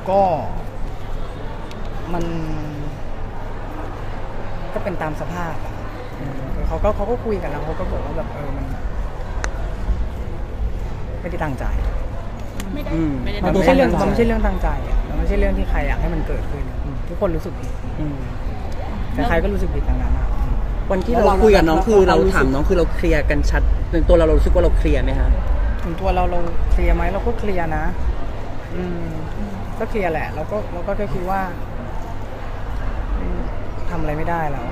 ก็มันก็เป็นตามสภาพอะเขาก็คุยกันแล้วเขาก็บอกว่าแบบมันไม่ได้ตั้งใจมันไม่ใช่เรื่องตั้งใจมันไม่ใช่เรื่องที่ใครอยากให้มันเกิดขึ้นทุกคนรู้สึกผิดแต่ใครก็รู้สึกผิดต่างกันวันที่เราคุยกับน้องคือเราถามน้องคือเราเคลียร์กันชัดถึงตัวเรารู้สึกว่าเราเคลียร์ไหมคะถึงตัวเราเคลียร์ไหมเราก็เคลียร์นะก็เคลียร์แหละเราก็แค่คิดว่าทำอะไรไม่ได้แล้ว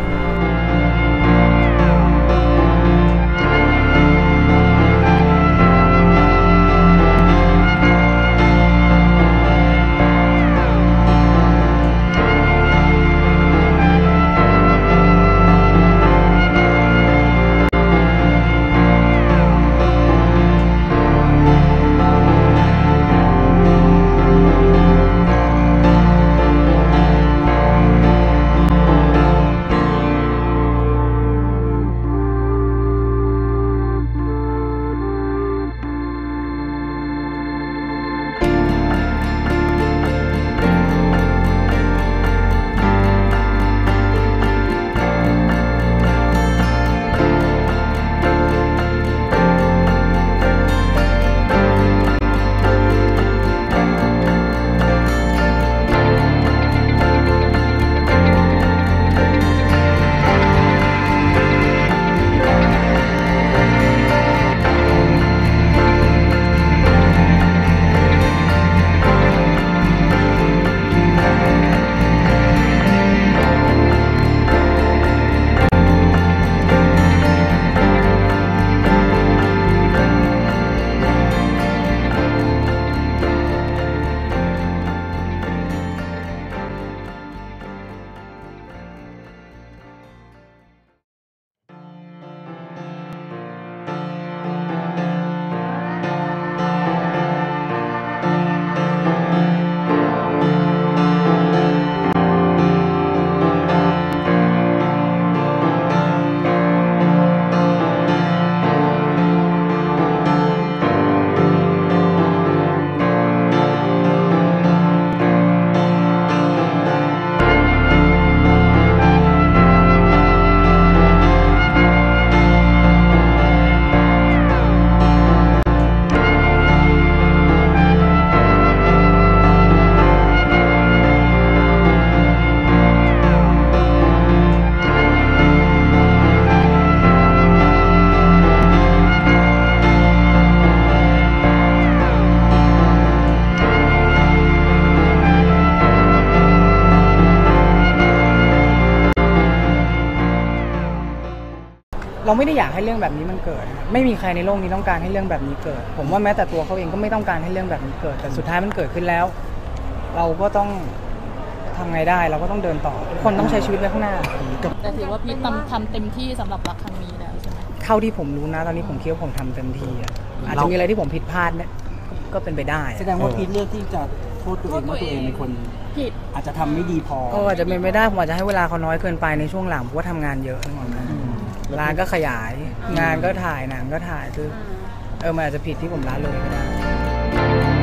เราไม่ได้อยากให้เรื่องแบบนี้มันเกิดไม่มีใครในโลกนี้ต้องการให้เรื่องแบบนี้เกิดผมว่าแม้แต่ตัวเขาเองก็ไม่ต้องการให้เรื่องแบบนี้เกิดแต่สุดท้ายมันเกิดขึ้นแล้วเราก็ต้องทำไงได้เราก็ต้องเดินต่อทุกคนต้องใช้ชีวิตไปข้างหน้าแต่ถือว่าพี่ทำเต็มที่สำหรับรักครั้งนี้แล้วใช่ไหมเท่าที่ผมรู้นะตอนนี้ผมคิดว่าผมทำเต็มที่อาจจะมีอะไรที่ผมผิดพลาดเนี่ยก็เป็นไปได้แสดงว่าพีทเลือกที่จะโทษตัวเองว่าตัวเองเป็นคนผิดอาจจะทำไม่ดีพออาจจะเป็นไปได้ผมอาจจะให้เวลาเขาน้อยเกินไปในช่วงหลังเพราะว่าทำงานเยอะนะร้านก็ขยายงานก็ถ่ายหนังก็ถ่ายคือมันอาจจะผิดที่ผมละเลยก็ได้